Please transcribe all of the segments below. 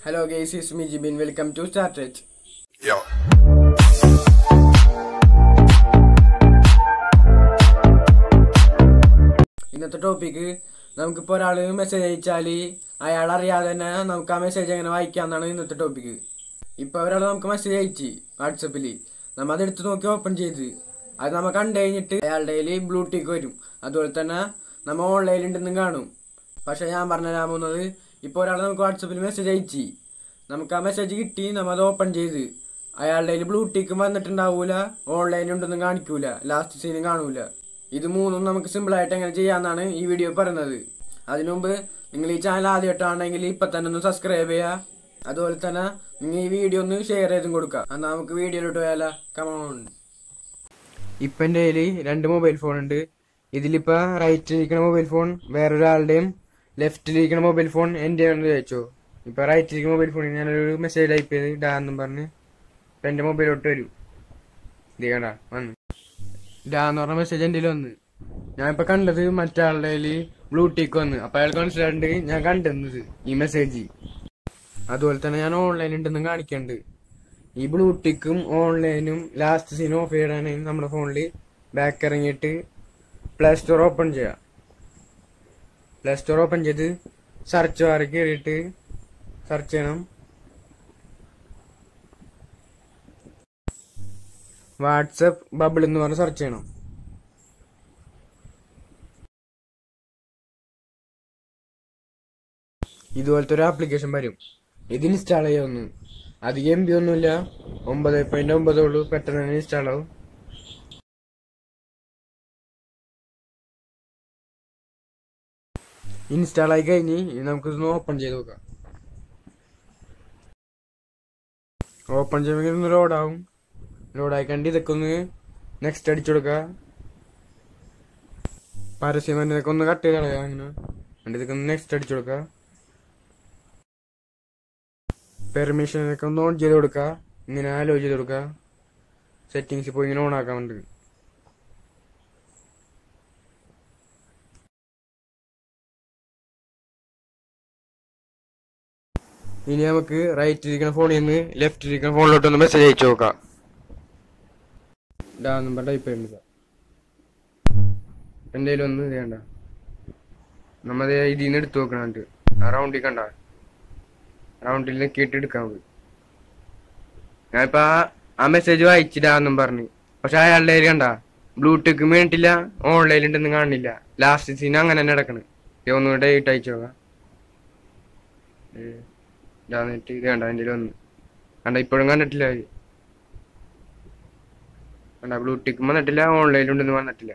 Hello guys, it's me Jibin. Welcome to StarTech. Yo. ഇന്നത്തെ topic നമുക്കിപ്പോൾ ഒരാൾ message അയച്ചാൽ അയാൾ അറിയാതെ തന്നെ നമുക്ക് ആ മെസ്സേജ് എങ്ങനെ വായിക്കാമെന്നാണ് ഇന്നത്തെ ടോപ്പിക്ക്. ഇപ്പോൾ ഒരാൾ നമുക്ക് മെസ്സേജ് അയച്ച് വാട്സപ്പിൽ നമ്മൾ അതെടുത്ത് നോക്കി ഓപ്പൺ ചെയ്ത് അത് നമ്മൾ കണ്ടു കഴിഞ്ഞിട്ട് അയാളുടെ കയ്യിൽ ബ്ലൂടിക്ക് വരും. അതുപോലെ തന്നെ നമ്മൾ ഓൺലൈനിലുണ്ടെന്നും കാണും. പക്ഷേ ഞാൻ പറഞ്ഞു തരാൻ പോകുന്നത്, ഇപ്പോൾ ഒരാൾ നമുക്ക് വാട്സപ്പിൽ മെസ്സേജ് അയച്ച് നമുക്ക് ആ മെസ്സേജ് കിട്ടി, നമ്മൾ അത് ഓപ്പൺ ചെയ്ത് അയാളുടെ കയ്യിൽ ബ്ലൂടിക്കും വന്നിട്ടുണ്ടാവൂല, ഓൺലൈനുണ്ടെന്നും കാണിക്കൂല, ലാസ്റ്റ് സീനും കാണൂല. ഇത് മൂന്നും നമുക്ക് സിമ്പിളായിട്ട് എങ്ങനെ ചെയ്യാമെന്നാണ് ഈ വീഡിയോ പറയുന്നത്. അതിനു മുമ്പ് നിങ്ങൾ ഈ ചാനൽ ആദ്യമായിട്ടാണെങ്കിൽ ഇപ്പം തന്നെ ഒന്ന് സബ്സ്ക്രൈബ് ചെയ്യുക. അതുപോലെ തന്നെ നിങ്ങൾ ഈ വീഡിയോ ഒന്ന് ഷെയർ ചെയ്തും കൊടുക്കുക. എന്നാൽ നമുക്ക് വീഡിയോയിലോട്ട് പോയാലോ. കമോൺ. ഇപ്പം എൻ്റെ കയ്യിൽ 2 മൊബൈൽ ഫോൺ ഉണ്ട്. ഇതിലിപ്പോൾ റൈറ്റിലിരിക്കുന്ന മൊബൈൽ ഫോൺ വേറൊരാളുടെയും ലെഫ്റ്റിലിരിക്കുന്ന മൊബൈൽ ഫോൺ എൻ്റെ ആണെന്ന് ചോദിച്ചോ. ഇപ്പോൾ റൈറ്റിലിരിക്കുന്ന മൊബൈൽ ഫോണിൽ ഞാനൊരു മെസ്സേജ് ടൈപ്പ് ചെയ്ത് ഡാന്നും പറഞ്ഞ് ഇപ്പം എൻ്റെ മൊബൈലോട്ട് വരും. ഇത് കണ്ടാ വന്ന് ഡാന്ന് പറഞ്ഞ മെസ്സേജ് എൻ്റെ വന്ന്. ഞാനിപ്പോൾ കണ്ടത് മറ്റാളുടെ കയ്യിൽ ബ്ലൂടിക്ക് വന്ന്. അപ്പം അയാൾക്ക് മനസ്സിലായിട്ടുണ്ട് ഞാൻ കണ്ടെന്നത് ഈ മെസ്സേജ്. അതുപോലെ തന്നെ ഞാൻ ഓൺലൈൻ ഉണ്ടെന്നും കാണിക്കുന്നുണ്ട്. ഈ ബ്ലൂടിക്കും ഓൺലൈനും ലാസ്റ്റ് സീൻ ഓഫ് ചെയ്യണമെങ്കിൽ നമ്മുടെ ഫോണിൽ ബാക്ക് ഇറങ്ങിയിട്ട് പ്ലേ സ്റ്റോർ ഓപ്പൺ ചെയ്യാം. പ്ലേ സ്റ്റോർ ഓപ്പൺ ചെയ്ത് സെർച്ച് ബാറിൽ കയറിയിട്ട് സെർച്ച് ചെയ്യണം വാട്സപ്പ് ബബിൾ എന്ന് പറഞ്ഞ് സെർച്ച് ചെയ്യണം. ഇതുപോലത്തെ ഒരു ആപ്ലിക്കേഷൻ വരും. ഇത് ഇൻസ്റ്റാൾ ചെയ്യാവുന്നു. അധികം MB ഒന്നുമില്ല, 9.9 ഉള്ളൂ. പെട്ടെന്ന് തന്നെ ഇൻസ്റ്റാൾ ആവും. ഇൻസ്റ്റാൾ ആയി കഴിഞ്ഞ് നമുക്കിതൊന്ന് ഓപ്പൺ ചെയ്ത് നോക്കാം. ഓപ്പൺ ചെയ്യുമ്പോൾ ഒന്ന് ലോഡാവും. ലോഡായി കണ്ട് ഇതൊക്കെ ഒന്ന് നെക്സ്റ്റ് അടിച്ചു കൊടുക്കുക. പരസ്യം തന്നെ ഇതൊക്കെ ഒന്ന് കട്ട് ചെയ്ത് കളയുക. അങ്ങനെ കണ്ട് ഇതൊക്കെ ഒന്ന് നെക്സ്റ്റ് അടിച്ചു കൊടുക്കുക. പെർമിഷൻ ഒക്കെ ഒന്ന് ഓൺ ചെയ്ത് കൊടുക്കുക. ഇങ്ങനെ അലോ ചെയ്ത് കൊടുക്കുക. സെറ്റിങ്സ് പോയി ഇങ്ങനെ ഓൺ ആക്കാൻ വേണ്ടി. ഇനി നമുക്ക് റൈറ്റിലിരിക്കുന്ന ഫോണിൽ നിന്ന് ലെഫ്റ്റിലിരിക്കുന്ന ഫോണിലോട്ടൊന്ന് മെസ്സേജ് അയച്ചു നോക്കാം. നമ്പർ ടൈപ്പ് ചെയ്യുന്നത് എന്തെങ്കിലും ഒന്ന് ചെയ്യണ്ട. നമ്മൾ ഇതിൽ നിന്ന് എടുത്ത് നോക്കണുണ്ട്. റൗണ്ടിൽ കണ്ട റൗണ്ടിൽ കേട്ട് എടുക്കാൻ പോയി. ഞാനിപ്പോ ആ മെസ്സേജ് വായിച്ചിടാന്നും പറഞ്ഞു. പക്ഷെ അയാളുടെ കണ്ട ബ്ലൂടിക്ക് വേണ്ടിട്ടില്ല, ഓൺലൈനിൽ ഉണ്ടെന്ന് കാണില്ല, ലാസ്റ്റ് സീൻ അങ്ങനെ തന്നെ കിടക്കണ്. ഒന്നുകൂടെ ഡേറ്റ് അയച്ചു നോക്കാം. ഇതാന്നിട്ട് ഇത് കണ്ട എൻ്റെ ഒന്ന് കണ്ട ഇപ്പോഴും കണ്ടിട്ടില്ല. കണ്ട ബ്ലൂടിക്കും വന്നിട്ടില്ല, ഓൺലൈനിലുണ്ടെന്ന് വന്നിട്ടില്ല.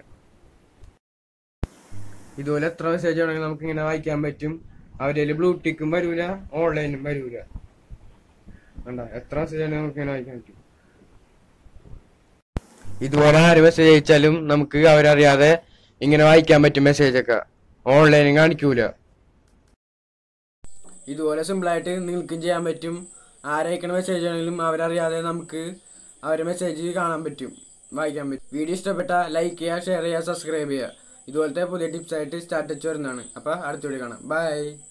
ഇതുപോലെ എത്ര മെസ്സേജ് ആണെങ്കിൽ നമുക്ക് ഇങ്ങനെ വായിക്കാൻ പറ്റും. അവരുടെ ബ്ലൂടിക്കും വരൂല, ഓൺലൈനും വരൂല. കണ്ട എത്ര മെസ്സേജ് ആണെങ്കിൽ നമുക്ക് ഇങ്ങനെ വായിക്കാൻ പറ്റും. ഇതുപോലെ ആര് മെസ്സേജ് അയച്ചാലും നമുക്ക് അവരറിയാതെ ഇങ്ങനെ വായിക്കാൻ പറ്റും. മെസ്സേജൊക്കെ ഓൺലൈനും കാണിക്കൂല. ഇതുപോലെ സിമ്പിളായിട്ട് നിങ്ങൾക്കും ചെയ്യാൻ പറ്റും. ആരയക്കണ മെസ്സേജ് ആണെങ്കിലും അവരറിയാതെ നമുക്ക് അവരുടെ മെസ്സേജ് കാണാൻ പറ്റും, വായിക്കാൻ പറ്റും. വീഡിയോ ഇഷ്ടപ്പെട്ട ലൈക്ക് ചെയ്യുക, ഷെയർ ചെയ്യുക, സബ്സ്ക്രൈബ് ചെയ്യുക. ഇതുപോലത്തെ പുതിയ ടിപ്സ് ആയിട്ട് സ്റ്റാർട്ടച്ച് വരുന്നതാണ്. അപ്പോൾ അടുത്ത വീഡിയോ കാണാം. ബൈ.